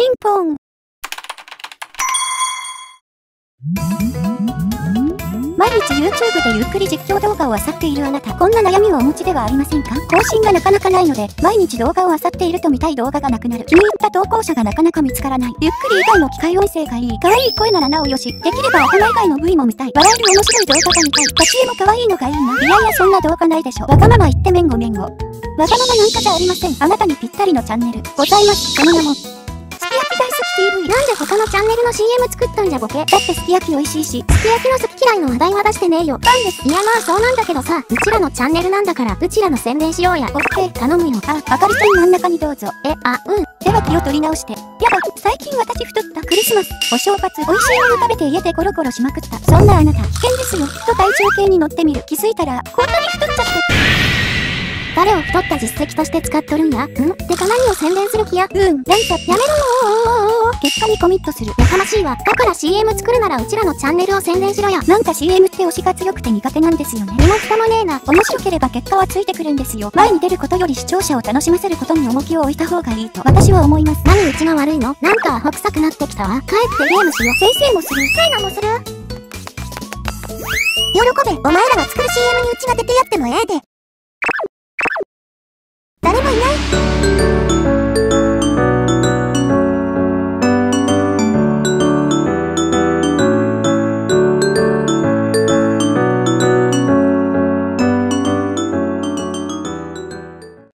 ンポーン。毎日 YouTube でゆっくり実況動画を漁っているあなた、こんな悩みをお持ちではありませんか？更新がなかなかないので、毎日動画を漁っていると見たい動画がなくなる。気に入った投稿者がなかなか見つからない。ゆっくり以外の機械音声がいい。可愛い声ならなおよし。できれば頭以外の部位も見たい。笑える面白い動画が見たい。立ち絵も可愛いのがいいな。いやいやそんな動画ないでしょ。わがまま言ってめんごめんご。わがままなんかじゃありません。あなたにぴったりのチャンネルございます。その名もすき焼き大好き TV。 なんで他のチャンネルの CM 作ったんじゃボケ。だってすき焼き美味しいし。すき焼きの好き嫌いの話題は出してねえよ。ファンです。いやまあそうなんだけどさ、うちらのチャンネルなんだからうちらの宣伝しようや。オッケー頼むよ。あかりさん真ん中にどうぞ。うん。では気を取り直して。やば、最近私太った。クリスマスお正月美味しいもの食べて家でゴロゴロしまくった。そんなあなた危険ですよ。と体重計に乗ってみる。気づいたらこんなに太っちゃって。誰を太った実績として使っとるんや？てか何を宣伝する気や？なんかやめろよ。結果にコミットする。やかましいわ。だから CM 作るならうちらのチャンネルを宣伝しろや。なんか CM って推しが強くて苦手なんですよね。身も蓋もねえな。面白ければ結果はついてくるんですよ。前に出ることより視聴者を楽しませることに重きを置いた方がいいと私は思います。何うちが悪いの？なんかアホ臭くなってきたわ。帰ってゲームしよう。先生もする。カイナもする。喜べ。お前らが作る CM にうちが出てやってもええで。誰もいない。